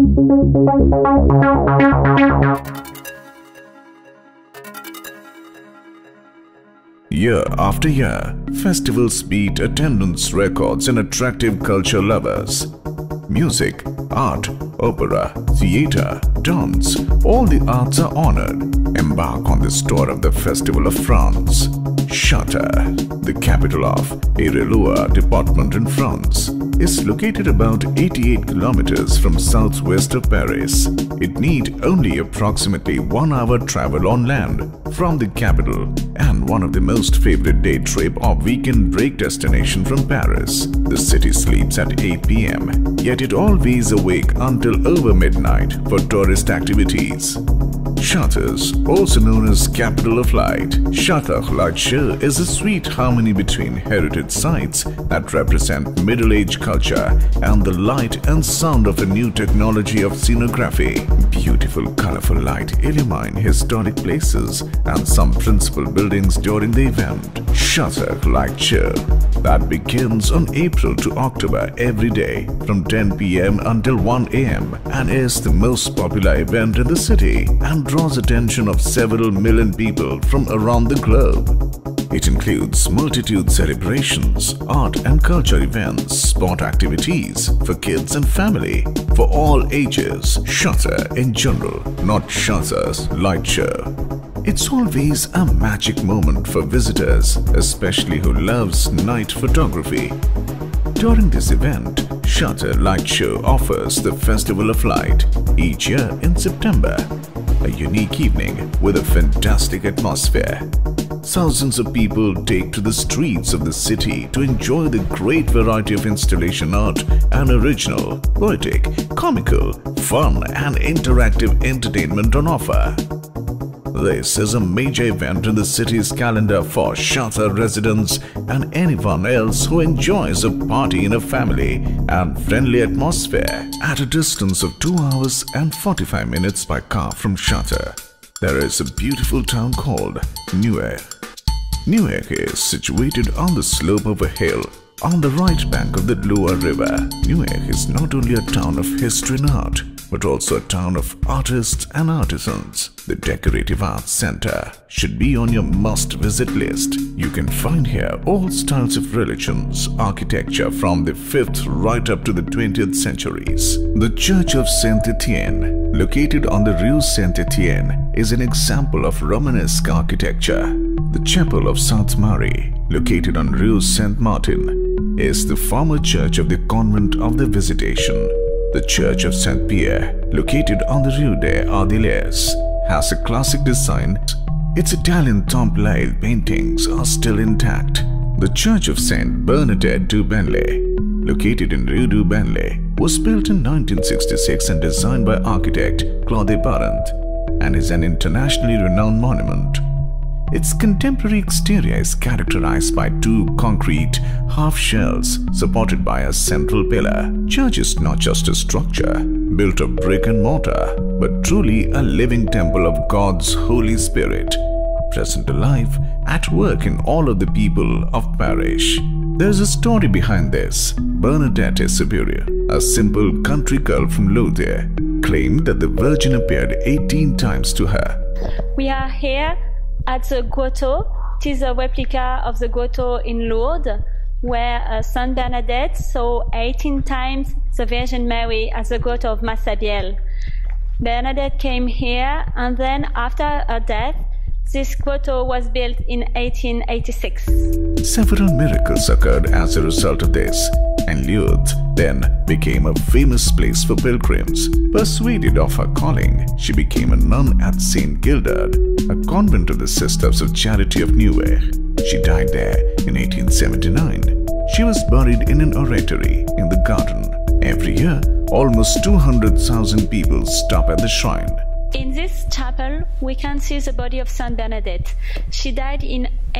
Year after year, festivals beat attendance records in attractive culture lovers. Music, art, opera, theatre, dance, all the arts are honoured. Embark on this tour of the Festival of France. Chartres, the capital of Eure-et-Loir department in France, is located about 88 kilometers from southwest of Paris. It needs only approximately 1 hour travel on land from the capital and one of the most favorite day trip or weekend break destination from Paris. The city sleeps at 8 p.m. yet it always awake until over midnight for tourist activities. Chartres, also known as Capital of Light, Chartres Light Show is a sweet harmony between heritage sites that represent Middle-age culture and the light and sound of a new technology of scenography. Beautiful, colorful light illumine historic places and some principal buildings during the event. Chartres Light Show that begins on April to October every day from 10 p.m. until 1 a.m. and is the most popular event in the city and draws attention of several million people from around the globe. It includes multitude celebrations, art and culture events, sport activities for kids and family, for all ages. Chartres in general, not Chartres Light Show. It's always a magic moment for visitors, especially who loves night photography. During this event, Chartres Light Show offers the Festival of Light each year in September. A unique evening with a fantastic atmosphere. Thousands of people take to the streets of the city to enjoy the great variety of installation art and original, poetic, comical, fun and interactive entertainment on offer. This is a major event in the city's calendar for Chartres residents and anyone else who enjoys a party in a family and friendly atmosphere. At a distance of 2 hours and 45 minutes by car from Chartres, there is a beautiful town called Nuer. Nuer is situated on the slope of a hill on the right bank of the Loire River. Nuer is not only a town of history and art, but also a town of artists and artisans. The Decorative Arts Center should be on your must-visit list. You can find here all styles of religions, architecture from the 5th right up to the 20th centuries. The Church of Saint-Etienne, located on the Rue Saint-Etienne, is an example of Romanesque architecture. The Chapel of Sainte-Marie, located on Rue Saint-Martin, is the former church of the Convent of the Visitation. The Church of Saint-Pierre, located on the Rue des Ardilles, has a classic design. Its Italian Temple paintings are still intact. The Church of Saint Bernadette du Benlay, located in Rue du Benlay, was built in 1966 and designed by architect Claude Parent and is an internationally renowned monument. Its contemporary exterior is characterized by 2 concrete half-shells supported by a central pillar. Church is not just a structure built of brick and mortar, but truly a living temple of God's Holy Spirit, present alive at work in all of the people of parish. There's a story behind this. Bernadette is Superior, a simple country girl from Lodère, claimed that the Virgin appeared 18 times to her. We are here at the grotto. It is a replica of the grotto in Lourdes, where Saint Bernadette saw 18 times the Virgin Mary at the grotto of Massabielle. Bernadette came here, and then after her death, this grotto was built in 1886. Several miracles occurred as a result of this, and Lourdes then became a famous place for pilgrims. Persuaded of her calling, she became a nun at St. Gildard, a convent of the Sisters of Charity of Nuer. She died there in 1879. She was buried in an oratory in the garden. Every year, almost 200,000 people stop at the shrine. In this chapel, we can see the body of Saint Bernadette. She died in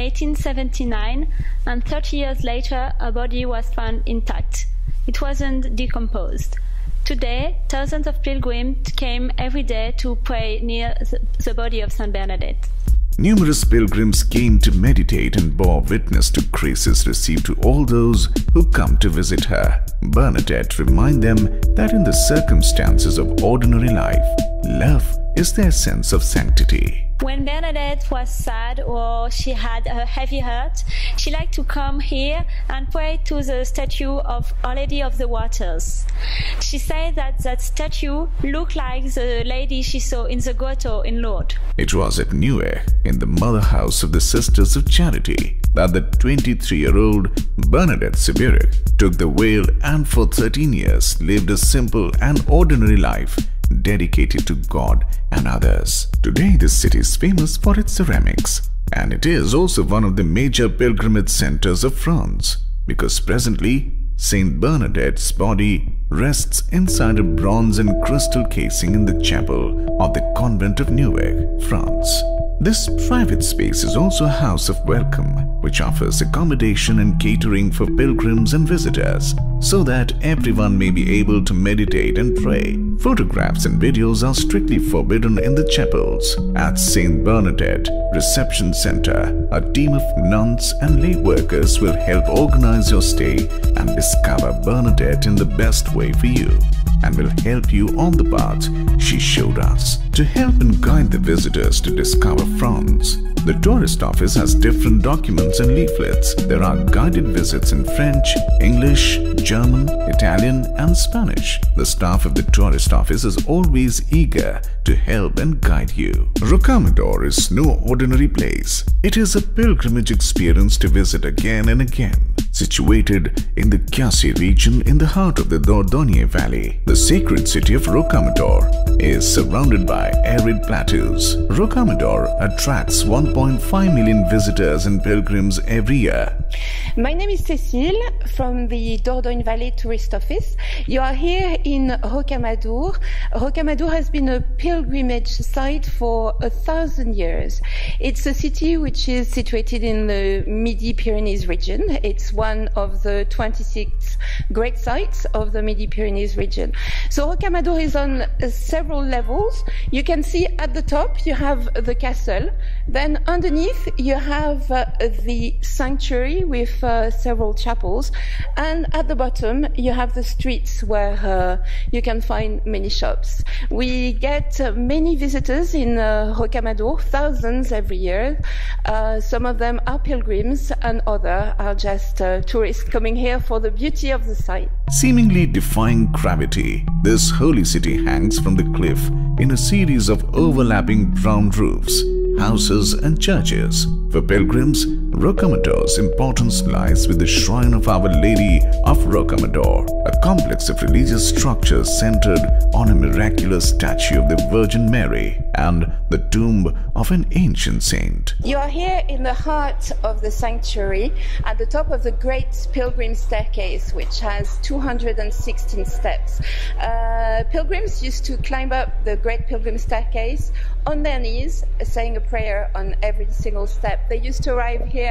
1879, and 30 years later, her body was found intact. It wasn't decomposed. Today, thousands of pilgrims came every day to pray near the body of Saint Bernadette. Numerous pilgrims came to meditate and bore witness to graces received to all those who come to visit her. Bernadette reminds them that in the circumstances of ordinary life, love is their sense of sanctity. When Bernadette was sad or she had a heavy heart, she liked to come here and pray to the statue of Our Lady of the Waters. She said that that statue looked like the lady she saw in the grotto in Lourdes. It was at Neuer, in the mother house of the Sisters of Charity, that the 23-year-old Bernadette Soubirous took the veil and for 13 years lived a simple and ordinary life dedicated to God and others. Today, this city is famous for its ceramics, and it is also one of the major pilgrimage centers of France, because presently Saint Bernadette's body rests inside a bronze and crystal casing in the chapel of the convent of Neuer, France. This private space is also a house of welcome, which offers accommodation and catering for pilgrims and visitors, so that everyone may be able to meditate and pray. Photographs and videos are strictly forbidden in the chapels. At Saint Bernadette Reception Center, a team of nuns and lay workers will help organize your stay and discover Bernadette in the best way for you, and will help you on the path she showed us. To help and guide the visitors to discover France, the tourist office has different documents and leaflets. There are guided visits in French, English, German, Italian and Spanish. The staff of the tourist office is always eager to help and guide you. Rocamadour is no ordinary place. It is a pilgrimage experience to visit again and again. Situated in the Chiayi region in the heart of the Dordogne Valley, the sacred city of Rocamadour is surrounded by arid plateaus. Rocamadour attracts 1.5 million visitors and pilgrims every year. My name is Cécile from the Dordogne Valley Tourist Office. You are here in Rocamadour. Rocamadour has been a pilgrimage site for 1,000 years. It's a city which is situated in the Midi-Pyrenees region. It's one of the 26 great sites of the Midi-Pyrenees region. So Rocamadour is on several levels. You can see at the top you have the castle. Then underneath you have the sanctuary with several chapels, and at the bottom you have the streets where you can find many shops. We get many visitors in Rocamadour, thousands every year. Some of them are pilgrims and others are just tourists coming here for the beauty of the site. Seemingly defying gravity, this holy city hangs from the cliff in a series of overlapping brown roofs, houses and churches. For pilgrims, Rocamadour's importance lies with the shrine of Our Lady of Rocamadour, a complex of religious structures centered on a miraculous statue of the Virgin Mary and the tomb of an ancient saint. You are here in the heart of the sanctuary at the top of the Great Pilgrim Staircase, which has 216 steps. Pilgrims used to climb up the Great Pilgrim Staircase on their knees, saying a prayer on every single step. They used to arrive here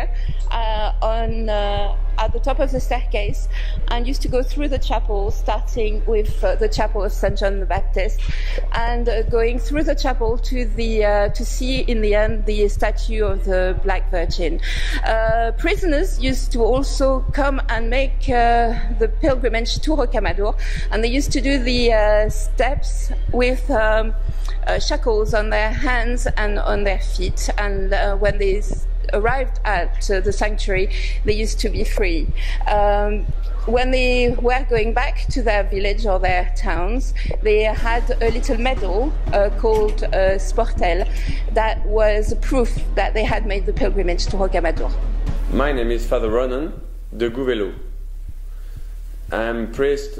at the top of the staircase and used to go through the chapel, starting with the chapel of St. John the Baptist and going through the chapel to see in the end the statue of the Black Virgin. Prisoners used to also come and make the pilgrimage to Rocamadour, and they used to do the steps with shackles on their hands and on their feet, and when they arrived at the sanctuary, they used to be free. When they were going back to their village or their towns, they had a little medal called Sportel that was proof that they had made the pilgrimage to Rocamadour. My name is Father Ronan de Gouvelot. I am priest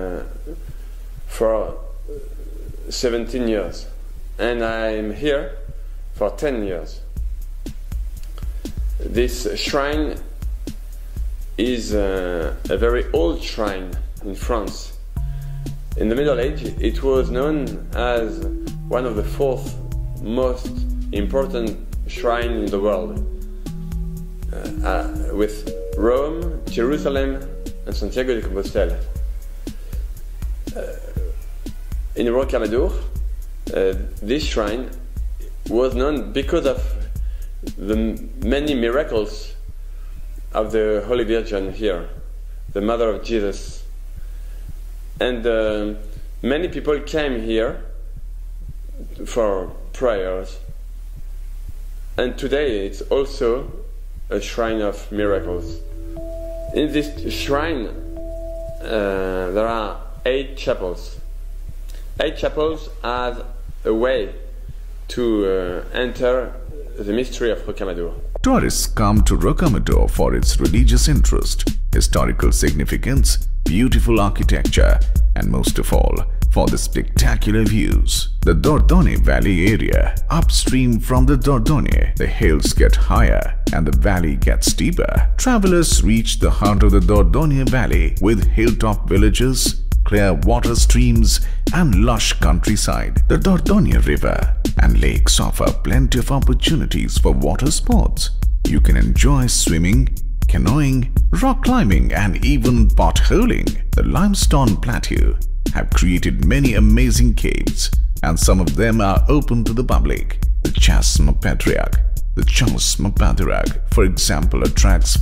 for 17 years, and I am here for 10 years. This shrine is a very old shrine in France. In the Middle Age, it was known as one of the fourth most important shrine in the world, with Rome, Jerusalem, and Santiago de Compostela. In Rocamadour, this shrine was known because of the many miracles of the Holy Virgin here, the Mother of Jesus, And many people came here for prayers. And today it's also a shrine of miracles. In this shrine there are 8 chapels. 8 chapels as a way to enter the mystery of Rocamadour. Tourists come to Rocamadour for its religious interest, historical significance, beautiful architecture, and most of all, for the spectacular views. The Dordogne Valley area. Upstream from the Dordogne, the hills get higher and the valley gets steeper. Travelers reach the heart of the Dordogne Valley with hilltop villages, clear water streams, and lush countryside. The Dordogne River and lakes offer plenty of opportunities for water sports. You can enjoy swimming, canoeing, rock climbing, and even potholing. The limestone plateau have created many amazing caves, and some of them are open to the public. The Chasme Patriarch. The Chasme Patriarch, for example, attracts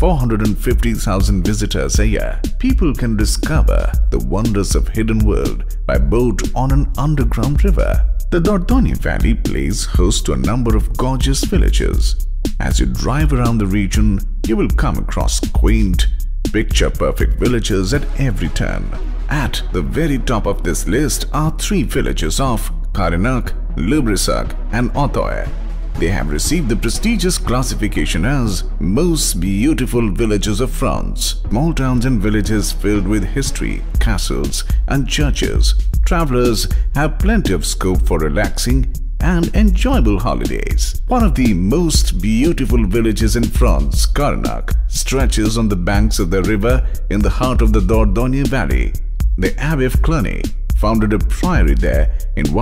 450,000 visitors a year. People can discover the wonders of hidden world by boat on an underground river. The Dordogne Valley plays host to a number of gorgeous villages. As you drive around the region, you will come across quaint, picture-perfect villages at every turn. At the very top of this list are 3 villages of Carignac, Le Brissac, and Auteuil. They have received the prestigious classification as Most Beautiful Villages of France. Small towns and villages filled with history, castles, and churches. Travelers have plenty of scope for relaxing and enjoyable holidays. One of the most beautiful villages in France, Carignac, stretches on the banks of the river in the heart of the Dordogne Valley. The Abbey of Cluny founded a priory there in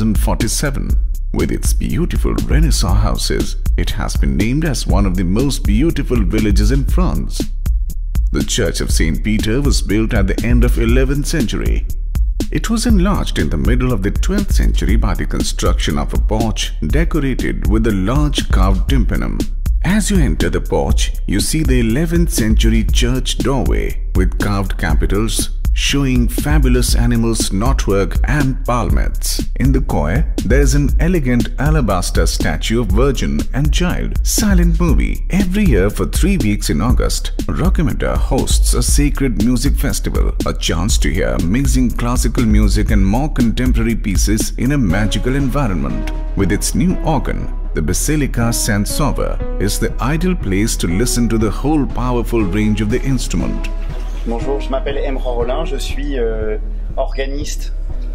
1047. With its beautiful Renaissance houses, it has been named as one of the most beautiful villages in France. The Church of St. Peter was built at the end of 11th century. It was enlarged in the middle of the 12th century by the construction of a porch decorated with a large carved tympanum. As you enter the porch, you see the 11th century church doorway with carved capitals showing fabulous animals, knotwork, and palmettes. In the choir, there is an elegant alabaster statue of Virgin and Child. Silent movie. Every year for 3 weeks in August, Rocamadour hosts a sacred music festival, a chance to hear amazing classical music and more contemporary pieces in a magical environment. With its new organ, the Basilica Saint-Sauveur is the ideal place to listen to the whole powerful range of the instrument. Bonjour, je m'appelle Emran Rollin, je suis organiste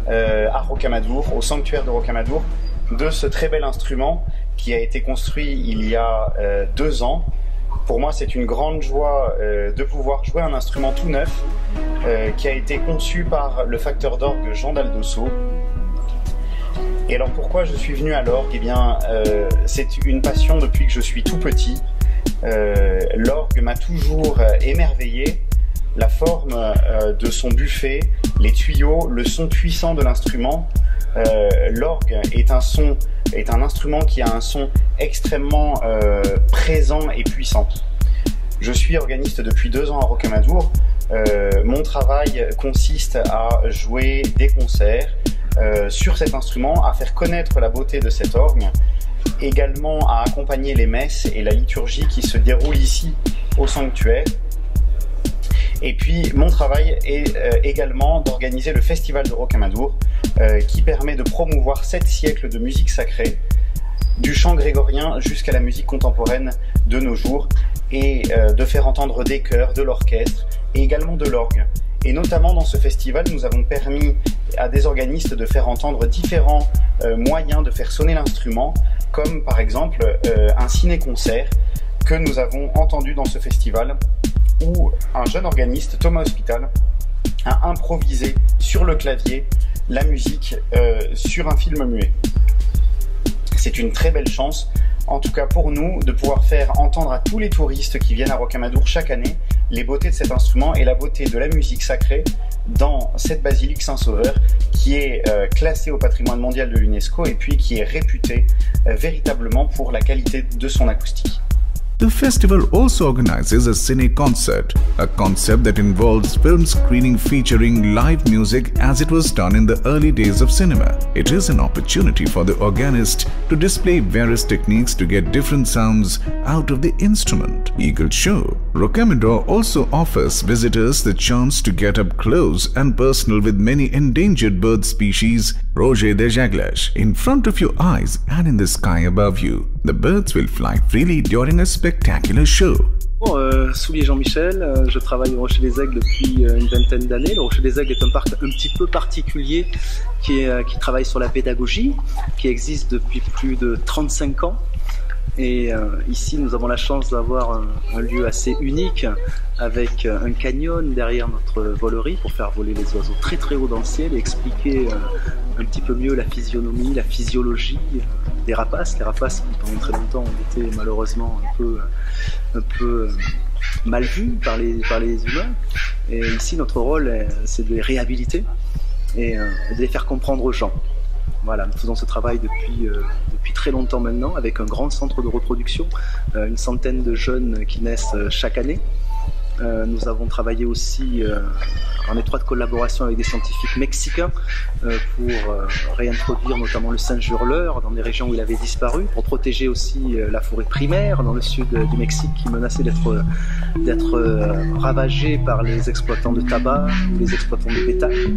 à Rocamadour, au sanctuaire de Rocamadour, de ce très bel instrument qui a été construit il y a 2 ans. Pour moi, c'est une grande joie de pouvoir jouer un instrument tout neuf qui a été conçu par le facteur d'orgue Jean Daldosso. Et alors pourquoi je suis venu à l'orgue? Eh bien, c'est une passion depuis que je suis tout petit. L'orgue m'a toujours émerveillé. La forme de son buffet, les tuyaux, le son puissant de l'instrument. L'orgue est un instrument qui a un son extrêmement présent et puissant. Je suis organiste depuis 2 ans à Rocamadour. Mon travail consiste à jouer des concerts sur cet instrument, à faire connaître la beauté de cet orgue, également à accompagner les messes et la liturgie qui se déroulent ici au sanctuaire. Et puis mon travail est également d'organiser le Festival de Rocamadour qui permet de promouvoir 7 siècles de musique sacrée, du chant grégorien jusqu'à la musique contemporaine de nos jours, et de faire entendre des chœurs, de l'orchestre et également de l'orgue. Et notamment dans ce festival, nous avons permis à des organistes de faire entendre différents moyens de faire sonner l'instrument, comme par exemple un ciné-concert que nous avons entendu dans ce festival, où un jeune organiste, Thomas Hospital, a improvisé sur le clavier la musique sur un film muet. C'est une très belle chance, en tout cas pour nous, de pouvoir faire entendre à tous les touristes qui viennent à Rocamadour chaque année les beautés de cet instrument et la beauté de la musique sacrée dans cette basilique Saint-Sauveur qui est classée au patrimoine mondial de l'UNESCO et puis qui est réputée véritablement pour la qualité de son acoustique. The festival also organizes a Cine Concert, a concept that involves film screening featuring live music as it was done in the early days of cinema. It is an opportunity for the organist to display various techniques to get different sounds out of the instrument. Eagle Show Rocamadour also offers visitors the chance to get up close and personal with many endangered bird species, Roger des Jaglèches, in front of your eyes and in the sky above you. The birds will fly freely during a spectacular show. Soulier Jean-Michel, je travaille au Rocher des Aigles depuis une vingtaine d'années. Le Rocher des Aigles est un parc un petit peu particulier qui travaille sur la pédagogie, qui existe depuis plus de 35 ans. Et ici, nous avons la chance d'avoir un lieu assez unique avec un canyon derrière notre volerie pour faire voler les oiseaux très très haut dans le ciel et expliquer un petit peu mieux la physionomie, la physiologie des rapaces. Les rapaces qui pendant très longtemps ont été malheureusement un peu mal vus par les humains. Et ici, notre rôle, c'est de les réhabiliter et de les faire comprendre aux gens. Voilà, nous faisons ce travail depuis très longtemps maintenant avec un grand centre de reproduction, une centaine de jeunes qui naissent chaque année. Nous avons travaillé aussi en étroite collaboration avec des scientifiques mexicains pour réintroduire notamment le singe hurleur dans des régions où il avait disparu, pour protéger aussi la forêt primaire dans le sud du Mexique qui menaçait d'être ravagée par les exploitants de tabac ou les exploitants de bétail.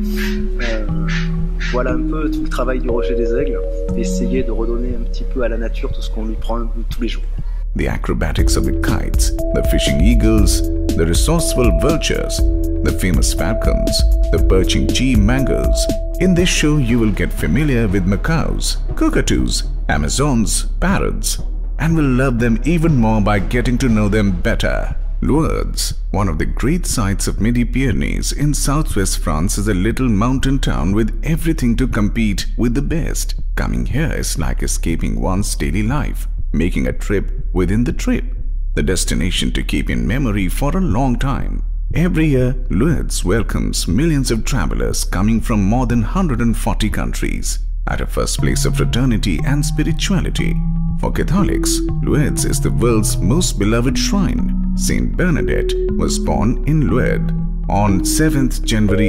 Voilà un peu tout le travail du Rocher des Aigles, essayer de redonner un petit peu à la nature tout ce qu'on lui prend tous les jours. The acrobatics of the kites, the fishing eagles, the resourceful vultures, the famous falcons, the perching G-mangoes. In this show, you will get familiar with macaws, cockatoos, amazons, parrots, and will love them even more by getting to know them better. Lourdes, one of the great sights of Midi-Pyrenees in southwest France, is a little mountain town with everything to compete with the best. Coming here is like escaping one's daily life, making a trip within the trip, the destination to keep in memory for a long time. Every year, Lourdes welcomes millions of travelers coming from more than 140 countries. At a first place of fraternity and spirituality. For Catholics, Lourdes is the world's most beloved shrine. Saint Bernadette was born in Lourdes on 7th January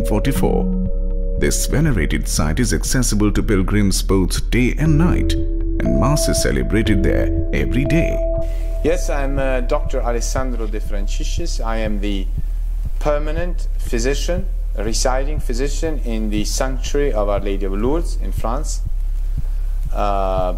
1844. This venerated site is accessible to pilgrims both day and night, and Mass is celebrated there every day. Yes, I'm Dr. Alessandro De Franciscis. I am the permanent physician, residing physician in the Sanctuary of Our Lady of Lourdes in France. I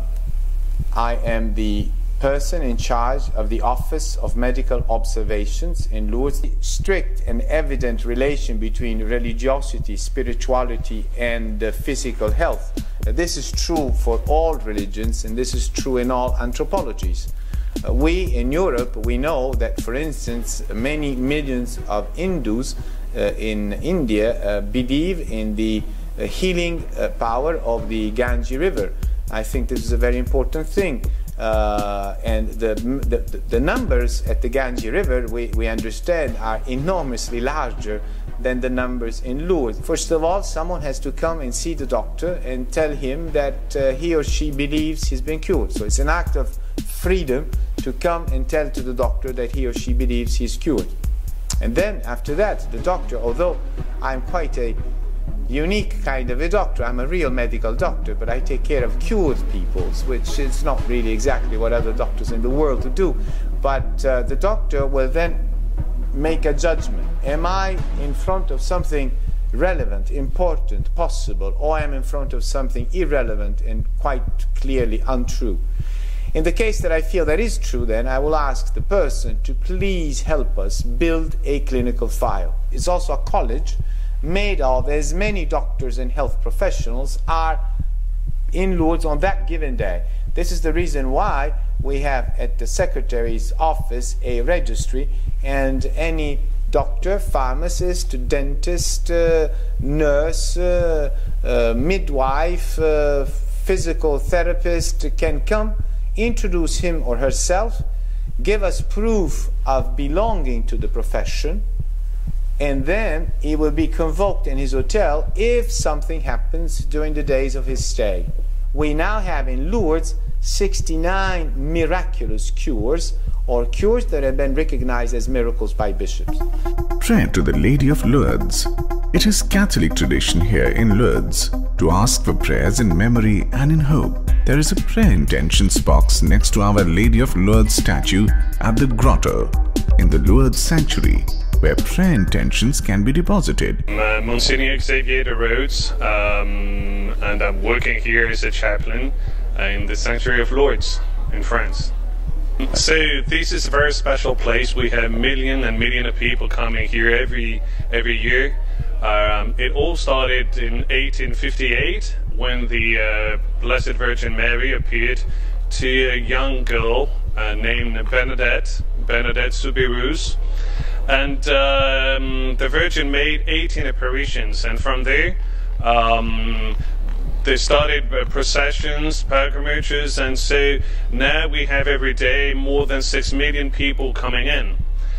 am the person in charge of the Office of Medical Observations in Lourdes. Strict and evident relation between religiosity, spirituality, and physical health. This is true for all religions, and this is true in all anthropologies. We in Europe, we know that, for instance, many millions of Hindus in India believe in the healing power of the Ganges River. I think this is a very important thing. And the numbers at the Ganges River, we understand, are enormously larger than the numbers in Lourdes. First of all, someone has to come and see the doctor and tell him that he or she believes he's been cured. So it's an act of freedom to come and tell to the doctor that he or she believes he's cured. And then after that, the doctor, although I'm quite a unique kind of a doctor, I'm a real medical doctor, but I take care of cured people, which is not really exactly what other doctors in the world do. But the doctor will then make a judgment. Am I in front of something relevant, important, possible, or am I in front of something irrelevant and quite clearly untrue? In the case that I feel that is true, then I will ask the person to please help us build a clinical file. It's also a college made of as many doctors and health professionals are in Lourdes on that given day. This is the reason why we have at the Secretary's office a registry, and any doctor, pharmacist, dentist, nurse, midwife, physical therapist can come, introduce him or herself, give us proof of belonging to the profession, and then he will be convoked in his hotel if something happens during the days of his stay. we now have in Lourdes 69 miraculous cures, or cures that have been recognized as miracles by bishops. Prayer to the Lady of Lourdes. It is Catholic tradition here in Lourdes to ask for prayers in memory and in hope. There is a prayer intentions box next to Our Lady of Lourdes statue at the grotto in the Lourdes Sanctuary, where prayer intentions can be deposited. Monsignor Xavier de Rhodes, and I'm working here as a chaplain in the Sanctuary of Lourdes in France. So this is a very special place. We have millions and millions of people coming here every year. It all started in 1858 when the Blessed Virgin Mary appeared to a young girl named Bernadette Soubirous, and the Virgin made 18 apparitions, and from there they started processions, pilgrimages, and so now we have every day more than 6 million people coming in.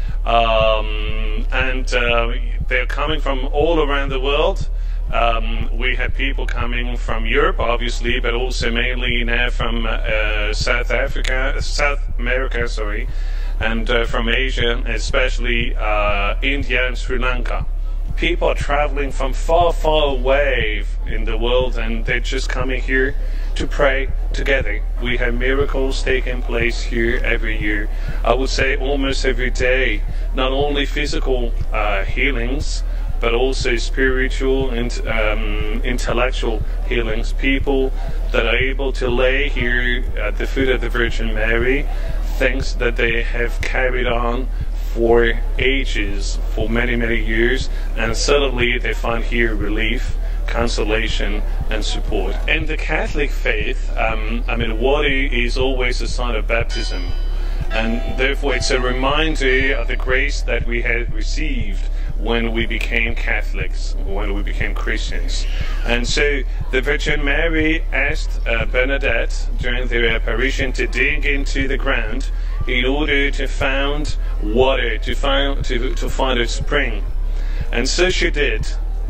They're coming from all around the world. We have people coming from Europe, obviously, but also mainly now from South America, and from Asia, especially India and Sri Lanka. People are traveling from far, far away in the world, and they're just coming here to pray together. We have miracles taking place here every year. I would say almost every day. Not only physical healings, but also spiritual and intellectual healings. People that are able to lay here at the foot of the Virgin Mary things that they have carried on for ages, for many, many years, and suddenly they find here relief, consolation, and support. In the Catholic faith, water is always a sign of baptism, and therefore it's a reminder of the grace that we had received when we became Catholics, when we became Christians. And so the Virgin Mary asked Bernadette during their apparition to dig into the ground in order to find water, to find a spring. And so she did.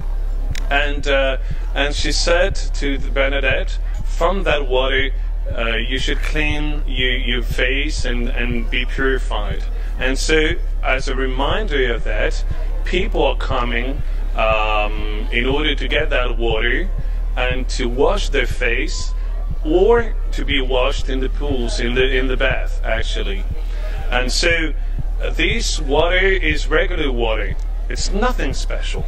And she said to Bernadette, from that water you should clean your face and be purified. And so as a reminder of that, people are coming in order to get that water and to wash their face, or to be washed in the pools, in the bath, actually. And so this water is regular water. It's nothing special.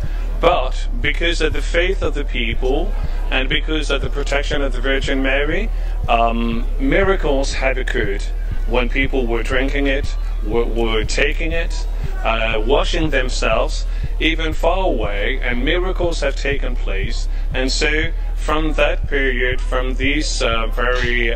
But because of the faith of the people and because of the protection of the Virgin Mary, miracles have occurred when people were drinking it, were taking it, washing themselves, even far away, and miracles have taken place. And so from that period, from this very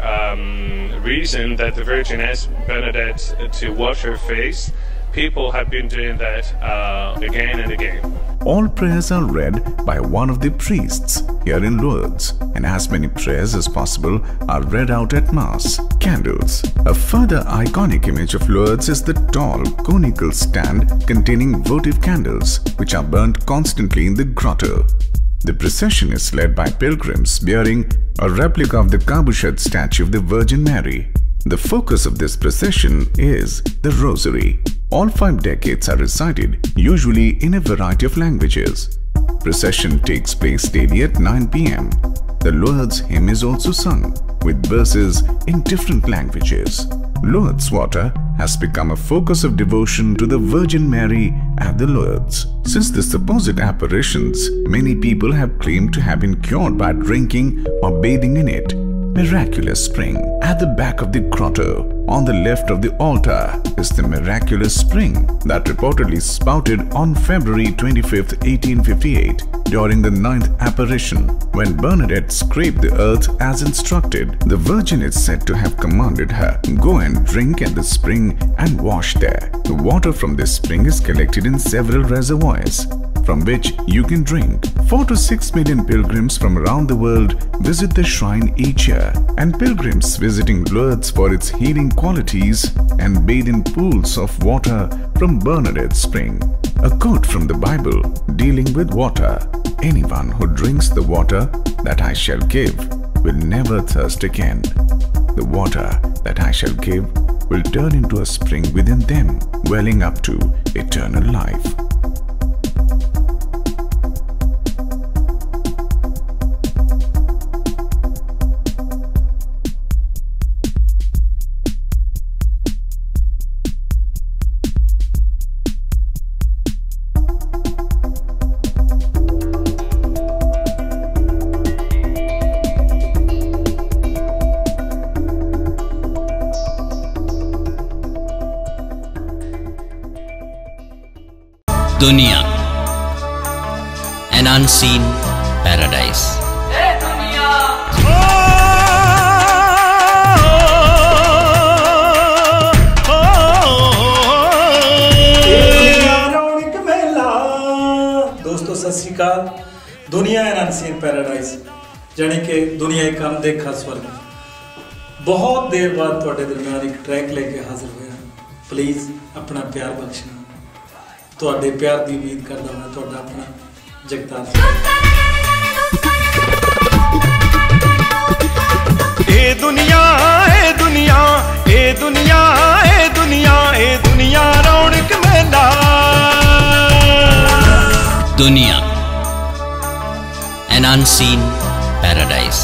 reason that the Virgin asked Bernadette to wash her face, people have been doing that again and again. All prayers are read by one of the priests here in Lourdes, and as many prayers as possible are read out at Mass. Candles. A further iconic image of Lourdes is the tall, conical stand containing votive candles, which are burnt constantly in the grotto. The procession is led by pilgrims bearing a replica of the cabochon statue of the Virgin Mary. The focus of this procession is the Rosary. All 5 decades are recited, usually in a variety of languages. Procession takes place daily at 9 p.m. The Lourdes hymn is also sung, with verses in different languages. Lourdes water has become a focus of devotion to the Virgin Mary at the Lourdes. Since the supposed apparitions, many people have claimed to have been cured by drinking or bathing in it. Miraculous spring. At the back of the grotto, on the left of the altar, is the miraculous spring that reportedly spouted on February 25, 1858, during the 9th apparition. When Bernadette scraped the earth as instructed, the Virgin is said to have commanded her, "Go and drink at the spring and wash there." The water from this spring is collected in several reservoirs, from which you can drink. 4 to 6 million pilgrims from around the world visit the shrine each year, and pilgrims visiting Lourdes for its healing qualities and bathe in pools of water from Bernadette Spring. A quote from the Bible dealing with water: "Anyone who drinks the water that I shall give will never thirst again. The water that I shall give will turn into a spring within them, welling up to eternal life. Dunya, an unseen paradise. Hey, Dunya. दोस्तों सत श्री अकाल। दुनिया an unseen paradise जानी कि दुनिया एक अनदेखा स्वर्ग। बहुत देर बाद तुहाडे दरमियान एक ट्रैक लेके हाजिर होया। प्लीज़ अपना प्यार बख्शना। तुहाडे प्यार की उम्मीद करदा मैं तुहाडा अपना जगतार। ए दुनिया ए दुनिया ए दुनिया ए दुनिया ए दुनिया रौनक मेला। Dunya, an unseen paradise.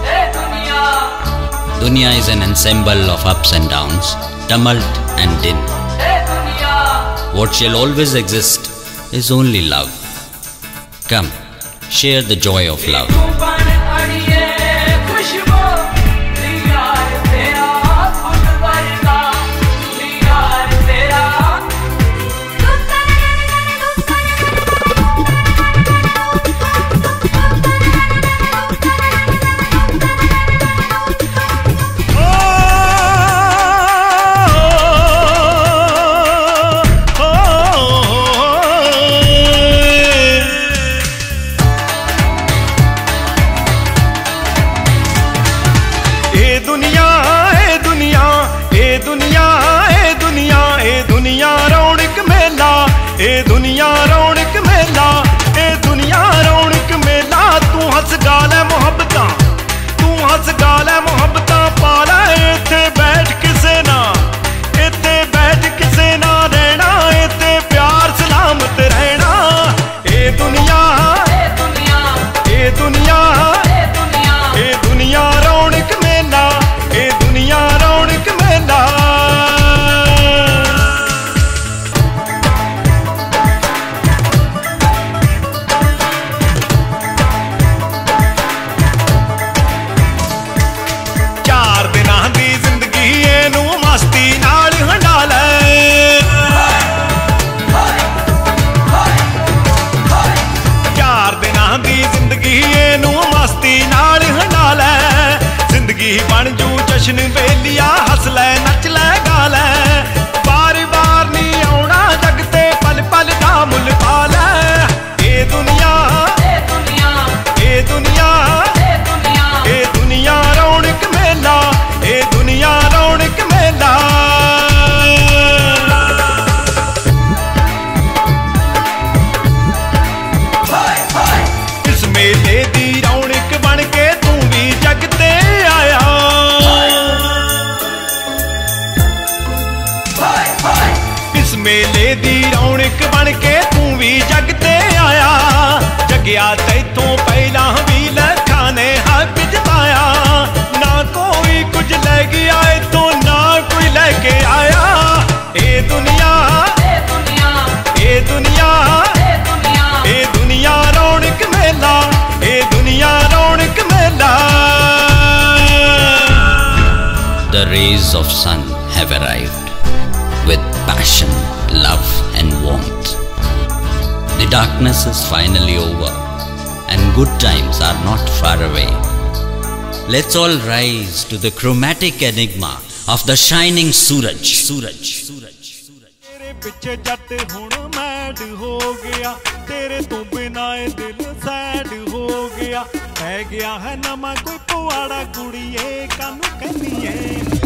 Dunya is an ensemble of ups and downs, tumult and din. What shall always exist is only love. Come, share the joy of love. जश्न वेलिया हस लै नच लै गा लै बार बार नी आउणा जग ते पल पल दा मुल पा लै। ए दुनिया ए दुनिया ए दुनिया ए दुनिया ए दुनिया रौनक मेला ए दुनिया रौनक मेला। इस मेले दी रौनक बन के तू भी जग ते आया। मेले दी रौनक बन के तू भी जग ते आया। जगिया तैथों पहला भी लखा ने हक जताया। ना कोई कुछ ले गया तो ना कोई लेके आया। ए दुनिया ए दुनिया ए दुनिया ए दुनिया ए दुनिया रौनक मेला ए दुनिया रौनक मेला। The rays of sun have arrived with passion, love and warmth. The darkness is finally over and good times are not far away. Let's all rise to the chromatic enigma of the shining Suraj. तेरे पिछे जट हुण mad हो गया, तेरे तो बिना दिल sad हो गया। है गया है नमा कोई पुआड़ा कुड़िए कानू कहनी है।